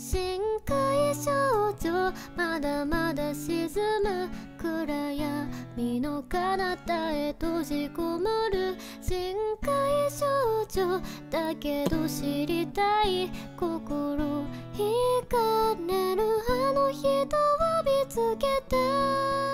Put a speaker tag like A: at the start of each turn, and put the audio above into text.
A: 深海少女まだまだ沈む暗闇の彼方へ閉じこもる深海少女だけど知りたい心惹かれるあの人を見つけて